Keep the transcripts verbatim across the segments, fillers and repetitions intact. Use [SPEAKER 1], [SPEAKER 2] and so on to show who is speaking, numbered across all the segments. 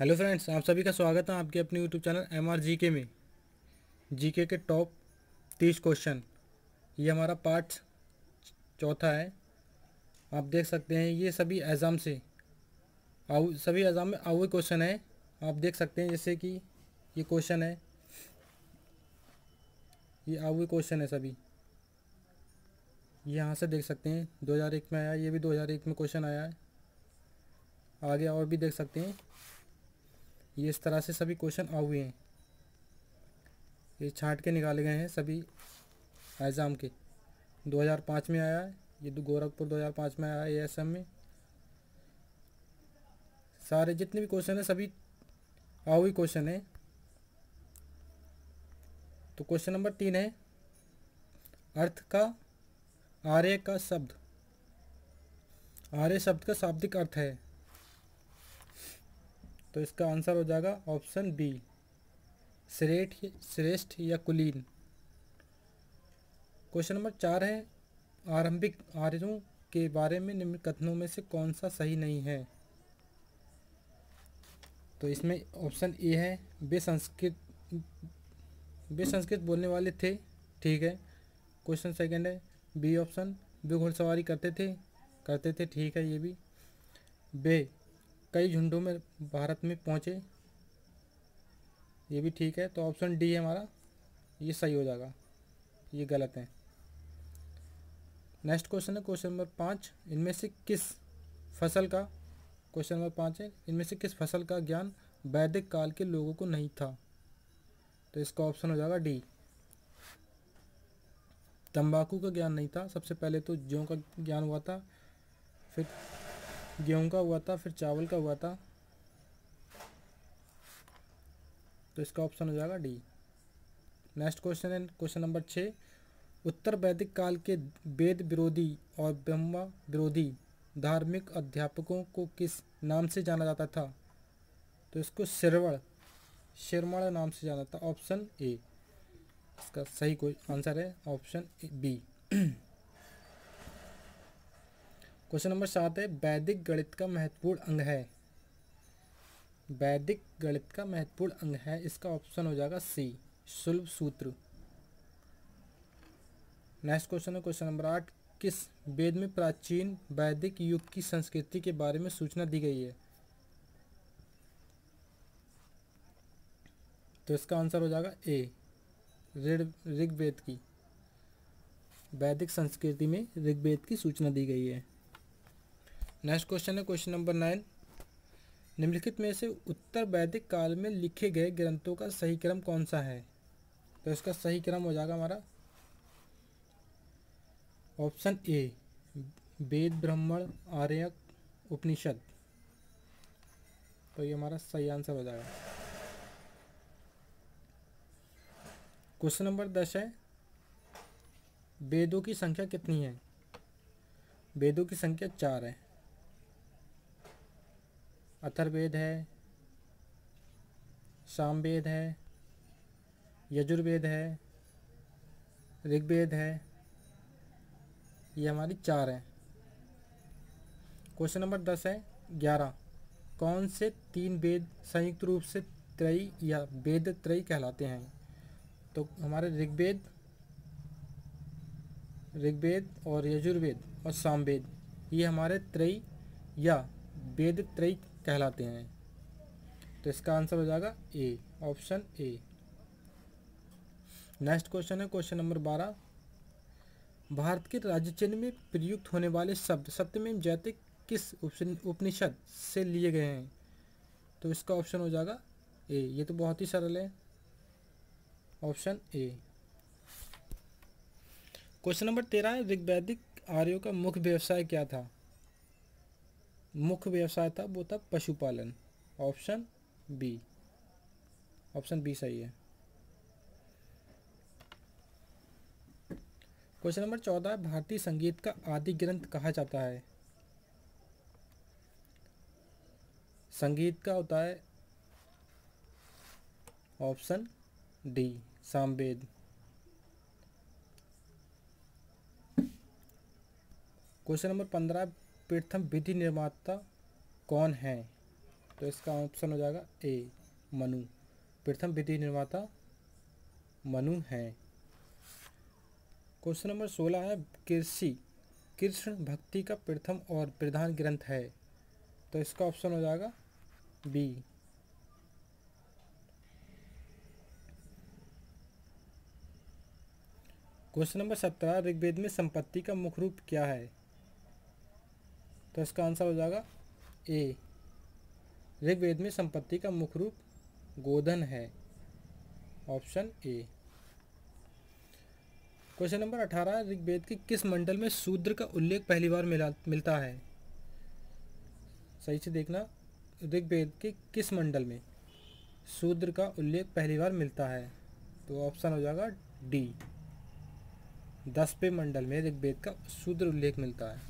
[SPEAKER 1] Hello friends, आप सभी का स्वागत है आपके अपने YouTube channel M R G K में। जीके के टॉप तीस क्वेश्चन, ये हमारा पार्ट चौथा है। आप देख सकते हैं ये सभी एग्ज़ाम से आउ सभी एग्ज़ाम में आए हुए क्वेश्चन है। आप देख सकते हैं जैसे कि ये क्वेश्चन है, ये आए हुए क्वेश्चन है सभी। ये यहाँ से देख सकते हैं दो हज़ार एक में आया, ये भी दो हज़ार एक में क्वेश्चन आया है। आगे और भी देख सकते हैं, ये इस तरह से सभी क्वेश्चन आए हुए हैं। ये छांट के निकाले गए हैं सभी एग्ज़ाम के। दो हज़ार पाँच में आया है, ये दो गोरखपुर दो हज़ार पाँच में आया है, ये असम में। सारे जितने भी क्वेश्चन है सभी आए हुए क्वेश्चन है। तो क्वेश्चन नंबर तीन है, अर्थ का आर्य का शब्द, आर्य शब्द का शाब्दिक अर्थ है। तो इसका आंसर हो जाएगा ऑप्शन बी, श्रेष्ठ श्रेष्ठ या कुलीन। क्वेश्चन नंबर चार है, आरंभिक आर्यों के बारे में निम्न कथनों में से कौन सा सही नहीं है। तो इसमें ऑप्शन ए है, वे संस्कृत वे संस्कृत बोलने वाले थे, ठीक है। क्वेश्चन सेकंड है, बी ऑप्शन, वे घुड़सवारी करते थे करते थे ठीक है ये भी। वे कई झुंडों में भारत में पहुँचे, ये भी ठीक है। तो ऑप्शन डी है हमारा, ये सही हो जाएगा, ये गलत है। नेक्स्ट क्वेश्चन है क्वेश्चन नंबर पाँच, इनमें से किस फसल का क्वेश्चन नंबर पाँच है, इनमें से किस फसल का ज्ञान वैदिक काल के लोगों को नहीं था। तो इसका ऑप्शन हो जाएगा डी, तंबाकू का ज्ञान नहीं था। सबसे पहले तो जौ का ज्ञान हुआ था, फिर गेहूं का हुआ था, फिर चावल का हुआ था। तो इसका ऑप्शन हो जाएगा डी। नेक्स्ट क्वेश्चन है क्वेश्चन नंबर छः, उत्तर वैदिक काल के वेद विरोधी और ब्रह्म विरोधी धार्मिक अध्यापकों को किस नाम से जाना जाता था। तो इसको श्रवण श्रमण नाम से जाना था, ऑप्शन ए। इसका सही कोई आंसर है ऑप्शन बी। क्वेश्चन नंबर सात है, वैदिक गणित का महत्वपूर्ण अंग है, वैदिक गणित का महत्वपूर्ण अंग है। इसका ऑप्शन हो जाएगा सी, शुल्ब सूत्र। नेक्स्ट क्वेश्चन है क्वेश्चन नंबर आठ, किस वेद में प्राचीन वैदिक युग की संस्कृति के बारे में सूचना दी गई है। तो इसका आंसर हो जाएगा ए, ऋग्वेद की, वैदिक संस्कृति में ऋग्वेद की सूचना दी गई है। नेक्स्ट क्वेश्चन है क्वेश्चन नंबर नाइन, निम्नलिखित में से उत्तर वैदिक काल में लिखे गए ग्रंथों का सही क्रम कौन सा है। तो इसका सही क्रम हो जाएगा हमारा ऑप्शन ए, वेद ब्राह्मण आर्यक उपनिषद। तो ये हमारा सही आंसर हो जाएगा। क्वेश्चन नंबर दस है, वेदों की संख्या कितनी है। वेदों की संख्या चार है। अथर्ववेद है, सामवेद है, यजुर्वेद है, ऋग्वेद है, ये हमारी चार है। क्वेश्चन नंबर दस है, ग्यारह, कौन से तीन वेद संयुक्त रूप से त्रयी या वेद त्रयी कहलाते हैं। तो हमारे ऋग्वेद ऋग्वेद और यजुर्वेद और सामवेद, ये हमारे त्रयी या वेद त्रयी कहलाते हैं। तो इसका आंसर हो जाएगा A, option A. Next question है क्वेश्चन नंबर बारह, भारत के राज्य चिन्ह में प्रयुक्त होने वाले शब्द सत्यमेव जयते किस उपनिषद से लिए गए हैं। तो इसका ऑप्शन हो जाएगा ए, ये तो बहुत ही सरल है, ऑप्शन ए। क्वेश्चन नंबर तेरह है, ऋग्वैदिक आर्यों का मुख्य व्यवसाय क्या था। मुख्य व्यवसाय था वो था पशुपालन, ऑप्शन बी, ऑप्शन बी सही है। क्वेश्चन नंबर चौदह, भारतीय संगीत का आदि ग्रंथ कहा जाता है। संगीत का होता है option D, Samaveda. Question number पंद्रह, प्रथम विधि निर्माता कौन है। तो इसका ऑप्शन हो जाएगा ए मनु। प्रथम विधि निर्माता मनु हैं। क्वेश्चन नंबर सोलह है कृषि कृष्ण भक्ति का प्रथम और प्रधान ग्रंथ है। तो इसका ऑप्शन हो जाएगा बी। क्वेश्चन नंबर सत्रह ऋग्वेद में संपत्ति का मुख्य रूप क्या है। तो इसका आंसर हो जाएगा ए। ऋग्वेद में संपत्ति का मुख्य रूप गोधन है, ऑप्शन ए। क्वेश्चन नंबर अठारह ऋग्वेद के किस मंडल में शूद्र का उल्लेख पहली बार मिला मिलता है। सही से देखना, ऋग्वेद के किस मंडल में शूद्र का उल्लेख पहली बार मिलता है। तो ऑप्शन हो जाएगा डी। दसवें मंडल में ऋग्वेद का शूद्र उल्लेख मिलता है।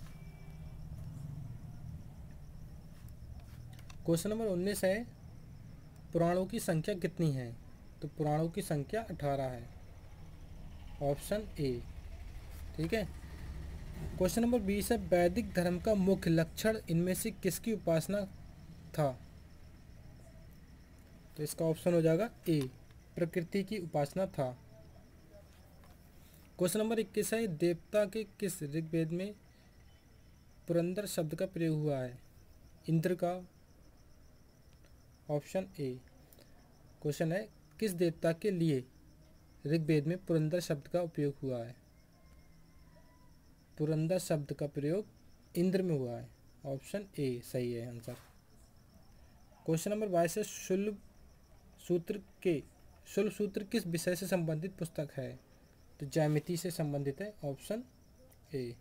[SPEAKER 1] क्वेश्चन नंबर उन्नीस है पुराणों की संख्या कितनी है। तो पुराणों की संख्या अठारह है, ऑप्शन ए। ठीक है। क्वेश्चन नंबर बीस है वैदिक धर्म का मुख्य लक्षण इनमें से किसकी उपासना था। तो इसका ऑप्शन हो जाएगा ए प्रकृति की उपासना था। क्वेश्चन नंबर इक्कीस है देवता के किस ऋग्वेद में पुरंदर शब्द का प्रयोग हुआ है। इंद्र का, ऑप्शन ए। क्वेश्चन है किस देवता के लिए ऋग्वेद में पुरंदर शब्द का उपयोग हुआ है। पुरंदर शब्द का प्रयोग इंद्र में हुआ है, ऑप्शन ए सही है आंसर। क्वेश्चन नंबर बाईस है शुल्ब सूत्र के शुल्ब सूत्र किस विषय से संबंधित पुस्तक है। तो ज्यामिति से संबंधित है, ऑप्शन ए।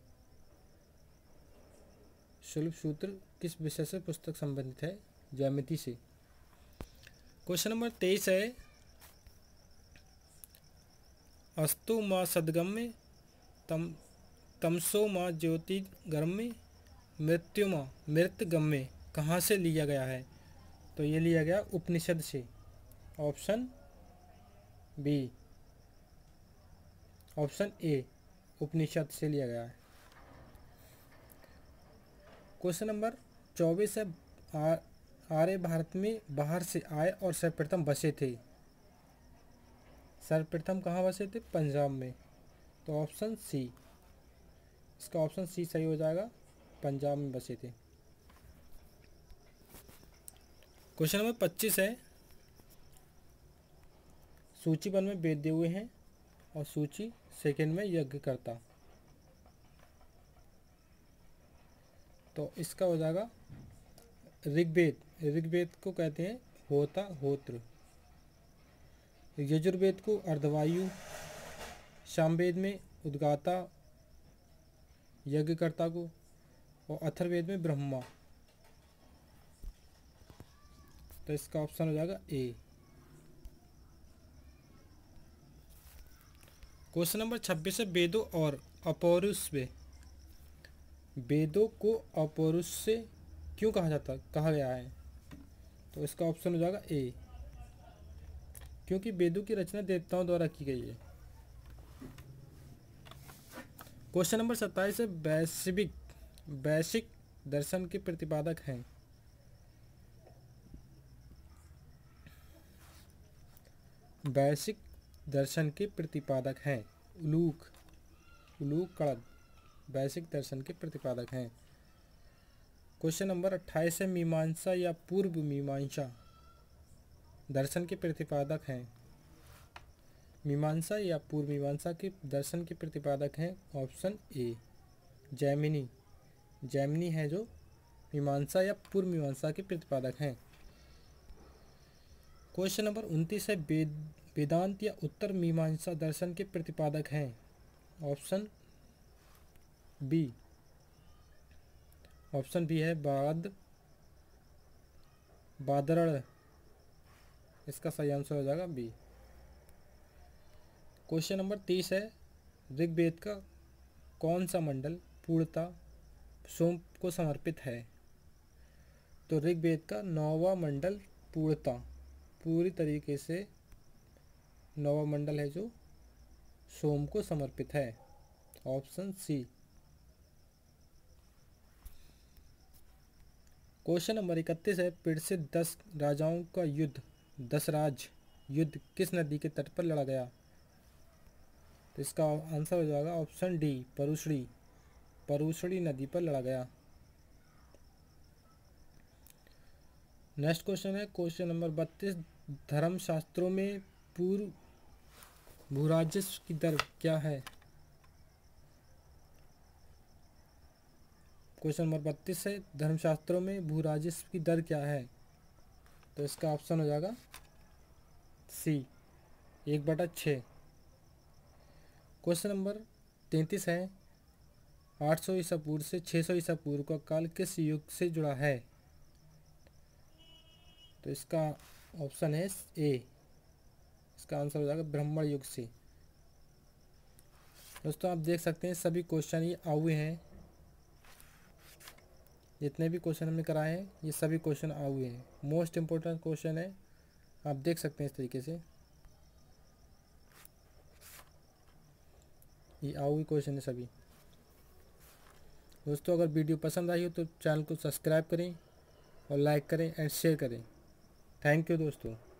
[SPEAKER 1] शुल्ब सूत्र किस विषय से पुस्तक संबंधित है, ज्यामिति से। क्वेश्चन नंबर तेईस है अस्तु माँ सदगम्य तम तमसो माँ ज्योतिर्गम्य मृत्यु माँ मृतगम्य कहाँ से लिया गया है। तो ये लिया गया उपनिषद से, option B. Option A Upanishad से लिया गया है। क्वेश्चन नंबर चौबीस है आर्य भारत में बाहर से आए और सर्वप्रथम बसे थे। सर्वप्रथम कहाँ बसे थे, पंजाब में। तो ऑप्शन सी, इसका ऑप्शन सी सही हो जाएगा, पंजाब में बसे थे। क्वेश्चन नंबर पच्चीस है सूची वन में वेद दिए हुए हैं और सूची सेकंड में यज्ञकर्ता। तो इसका हो जाएगा ऋग्वेद। ऋग्वेद को कहते हैं होता होत्र, यजुर्वेद को अर्धवायु, सामवेद में उद्गाता यज्ञकर्ता को, और अथर्ववेद में ब्रह्मा। तो इसका ऑप्शन हो जाएगा ए। क्वेश्चन नंबर छब्बीस है वेदों और अपौरुषेय। वेदों को अपौरुषेय क्यों कहा जाता कहा गया है। तो इसका ऑप्शन हो जाएगा ए, क्योंकि वेदों की रचना देवताओं द्वारा की गई है। क्वेश्चन नंबर सत्ताईस है वैश्विक वैश्विक दर्शन के प्रतिपादक हैं। वैश्विक दर्शन के प्रतिपादक हैं उलूक उलूक कड़द वैश्विक दर्शन के प्रतिपादक हैं। क्वेश्चन नंबर अट्ठाईस है मीमांसा या पूर्व मीमांसा दर्शन के प्रतिपादक हैं। मीमांसा या पूर्व मीमांसा के दर्शन के प्रतिपादक हैं, ऑप्शन ए जैमिनी। जैमिनी है जो मीमांसा या पूर्व मीमांसा के प्रतिपादक हैं। क्वेश्चन नंबर उनतीस है वेद वेदांत या उत्तर मीमांसा दर्शन के प्रतिपादक हैं, ऑप्शन बी। ऑप्शन बी है बाद बादरण, इसका सही आंसर हो जाएगा बी। क्वेश्चन नंबर तीस है ऋग्वेद का कौन सा मंडल पूर्णतः सोम को समर्पित है। तो ऋग्वेद का नौवां मंडल पूर्णतः पूरी तरीके से नौवां मंडल है जो सोम को समर्पित है, ऑप्शन सी। क्वेश्चन नंबर इकतीस है, पीड़ित दस राजाओं का युद्ध दसराज युद्ध किस नदी के तट पर लड़ा गया? तो इसका आंसर हो जाएगा ऑप्शन डी, परुशड़ी। परुशड़ी नदी पर लड़ा गया। नेक्स्ट क्वेश्चन है क्वेश्चन नंबर बत्तीस, धर्मशास्त्रों में पूर्व भूराजस्व की दर क्या है? क्वेश्चन नंबर बत्तीस है, धर्मशास्त्रों में भूराजस्व की दर क्या है? तो इसका ऑप्शन हो जाएगा सी, एक बटा छः। क्वेश्चन नंबर तैंतीस है, आठ सौ ईसा पूर्व से छः सौ ईसा पूर्व का काल किस युग से जुड़ा है? तो इसका ऑप्शन है ए, इसका आंसर हो जाएगा ब्राह्मण युग से। दोस्तों आप देख सकते हैं सभी क्वेश्चन ये आए हुए हैं, जितने भी क्वेश्चन हमने कराए हैं ये सभी क्वेश्चन आए हुए हैं। मोस्ट इम्पोर्टेंट क्वेश्चन है, आप देख सकते हैं इस तरीके से ये आए हुए क्वेश्चन है सभी। दोस्तों अगर वीडियो पसंद आई हो तो चैनल को सब्सक्राइब करें और लाइक करें एंड शेयर करें। थैंक यू दोस्तों।